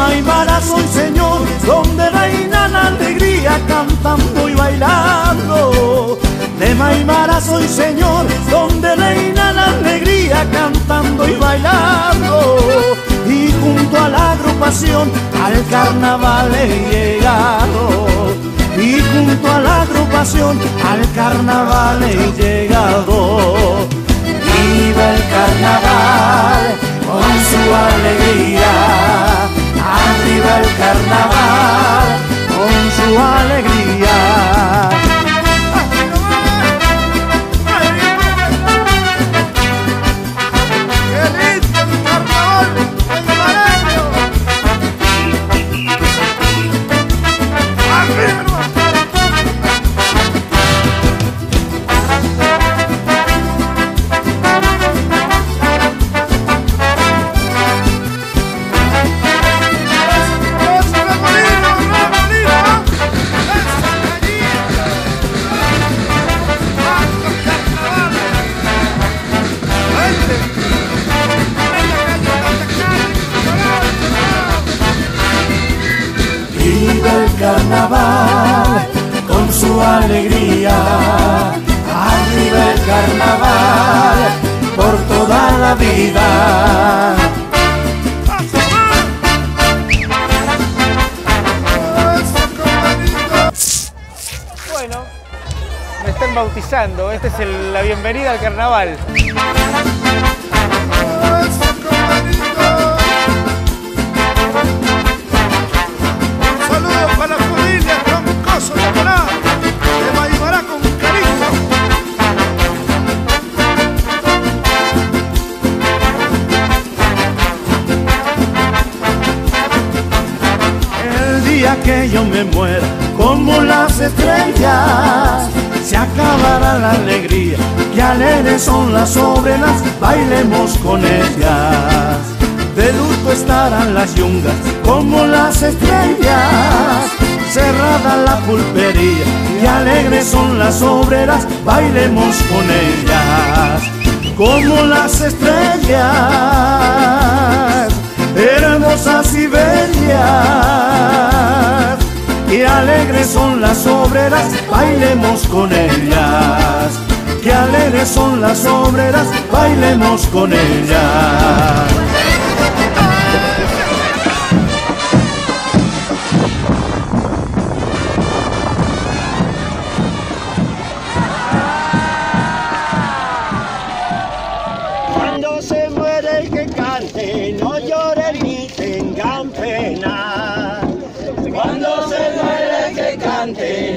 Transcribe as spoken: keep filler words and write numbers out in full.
Maimara soy señor, donde reina la alegría cantando y bailando. De Maimara soy señor, donde reina la alegría cantando y bailando. Y junto a la agrupación al carnaval he llegado. Y junto a la agrupación al carnaval he llegado. Viva el carnaval con su alegría, arriba el carnaval con su alegría. Carnaval con su alegría, arriba el carnaval por toda la vida. Bueno, me están bautizando, esta es el, la bienvenida al carnaval. Que yo me muera como las estrellas, se acabará la alegría, que alegres son las obreras, bailemos con ellas. De luto estarán las yungas como las estrellas, cerrada la pulpería, que alegres son las obreras, bailemos con ellas. Como las estrellas, hermosas y bellas, que alegres son las obreras, bailemos con ellas. Que alegres son las obreras, bailemos con ellas. Cuando se muere el que cante, no lloren ni tengan pena. Cuando se muere el que cante,